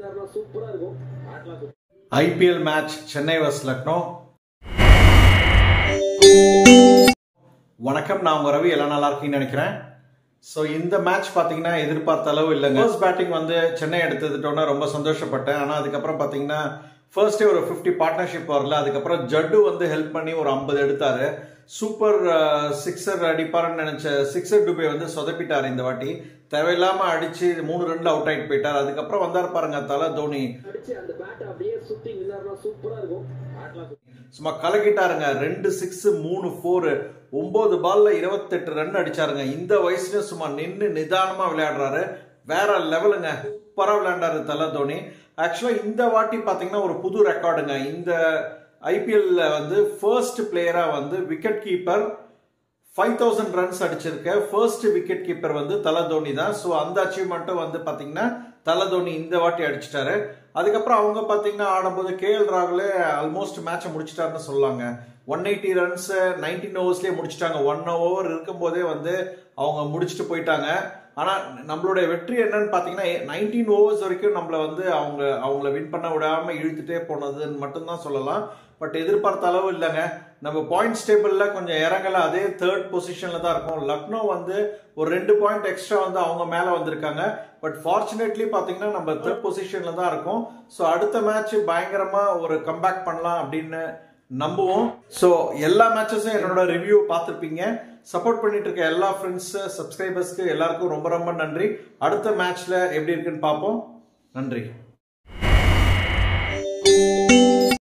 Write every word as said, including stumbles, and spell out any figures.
I P L match Chennai versus Lucknow. வணக்கம், நான் உங்க ரவி. எல்லாம் நல்லா இருக்கீங்கன்னு நினைக்கிறேன். ஸோ இந்த மேட்ச் பார்த்தீங்கன்னா எதிர்பார்த்த அளவு இல்லைங்க. ஃபர்ஸ்ட் பேட்டிங் வந்து சென்னை எடுத்துட்டோன்னா ரொம்ப சந்தோஷப்பட்டேன். ஆனால் அதுக்கப்புறம் பார்த்தீங்கன்னா ஃபர்ஸ்டே ஒரு ஃபிஃப்டி பார்ட்னர்ஷிப் வரல. அதுக்கப்புறம் ஜட்டு வந்து ஹெல்ப் பண்ணி ஒரு ஐம்பது எடுத்தாரு. சூப்பர் சிக்ஸர் அடிப்பாருன்னு நினைச்ச சிக்ஸர் டுபே வந்து சொதப்பிட்டார் இந்த வாட்டி. தேவையில்லாம அடிச்சு மூணு ரன்ல அவுட் ஆயிட்டு போயிட்டார். அதுக்கப்புறம் வந்தார் பாருங்க தலை தோனி, சும்மா கலக்கிட்டாருங்க. ரெண்டு சிக்ஸ் மூணு போர் ஒன்பது பால்ல இருபத்தெட்டு ரன் அடிச்சாருங்க. இந்த வயசுல சும்மா நின்று நிதானமா விளையாடுறாரு. வேற லெவலுங்க. சூப்பரா விளையாண்டாரு தலை தோனி. ஆக்சுவலா இந்த வாட்டி பாத்தீங்கன்னா ஒரு புது ரெக்கார்டுங்க. இந்த ஐபிஎல்ல வந்து ஃபர்ஸ்ட் பிளேயரா வந்து wicket keeper five thousand runs அடிச்சிருக்க ஃபர்ஸ்ட் விக்கெட் கீப்பர் வந்து தலை தோனி தான். ஸோ அந்த அச்சீவ்மெண்ட்டும் வந்து பாத்தீங்கன்னா தலை தோனி இந்த வாட்டி அடிச்சிட்டாரு. அதுக்கப்புறம் அவங்க பாத்தீங்கன்னா ஆடும்போது கே எல் ராகுலே ஆல்மோஸ்ட் மேட்சை முடிச்சிட்டாருன்னு சொல்லாங்க. ஒன் எயிட்டி ரன்ஸ் நைன்டீன் ஓவர்ஸ்லேயே முடிச்சிட்டாங்க. ஒன் ஓவர் இருக்கும் போதே வந்து அவங்க முடிச்சுட்டு போயிட்டாங்க. ஆனா நம்மளுடைய வெற்றி என்னன்னு பாத்தீங்கன்னா நைன்டீன் ஓவர்ஸ் வரைக்கும் நம்மள வந்து அவங்க அவங்கள வின் பண்ண விடாம இழுத்துட்டே போனதுன்னு மட்டும்தான் சொல்லலாம். பட் எதிர்பார்த்த அளவு இல்லைங்க. நம்ம பாயிண்ட்ஸ் டேபிள்ல கொஞ்சம் இறங்கல, அதே தேர்ட் பொசிஷன்ல தான் இருக்கும். லக்னோ வந்து ஒரு ரெண்டு பாயிண்ட் எக்ஸ்ட்ரா வந்து அவங்க மேல வந்திருக்காங்க. பட் ஃபார்ச்சுனேட்லி பாத்தீங்கன்னா நம்ம தேர்ட் பொசிஷன்ல தான் இருக்கோம். ஸோ அடுத்த மேட்ச் பயங்கரமா ஒரு கம்பேக் பண்ணலாம் அப்படின்னு நம்புவோம். ஸோ எல்லா மேட்சஸும் என்னோட ரிவ்யூ பார்த்துருப்பீங்க. சப்போர்ட் பண்ணிட்டு இருக்க எல்லா ஃப்ரெண்ட்ஸ் சப்ஸ்கிரைபர்ஸ்க்கு எல்லாருக்கும் ரொம்ப ரொம்ப நன்றி. அடுத்த மேட்ச்ல எப்படி இருக்குன்னு பார்ப்போம். நன்றி.